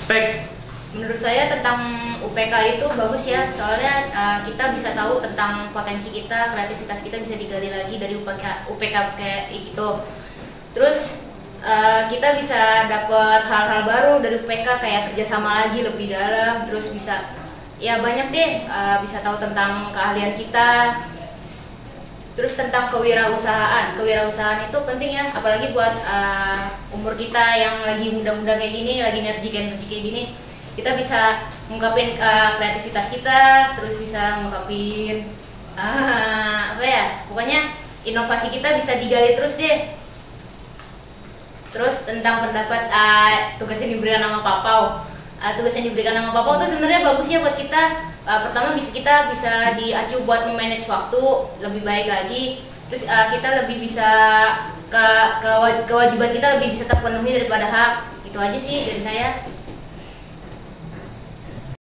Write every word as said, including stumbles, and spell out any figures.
Spek. Menurut saya tentang U P K itu bagus ya, soalnya uh, kita bisa tahu tentang potensi kita, kreativitas kita bisa digali lagi dari U P K U P K kayak gitu. Terus uh, kita bisa dapat hal-hal baru dari U P K kayak kerjasama lagi lebih dalam, terus bisa ya banyak deh, uh, bisa tahu tentang keahlian kita. Terus tentang kewirausahaan, kewirausahaan itu penting ya, apalagi buat uh, umur kita yang lagi muda-muda kayak gini, lagi energik-energik kayak gini. Kita bisa ngungkapin uh, kreativitas kita, terus bisa ngungkapin uh, apa ya, pokoknya inovasi kita bisa digali terus deh. Terus tentang pendapat uh, tugas yang diberikan sama Papau, uh, tugas yang diberikan sama Papau itu sebenarnya bagusnya buat kita. Uh, pertama bisa kita bisa diacu buat memanage waktu lebih baik lagi. Terus uh, kita lebih bisa ke, ke kewajiban kita lebih bisa terpenuhi daripada hak. Itu aja sih dari saya.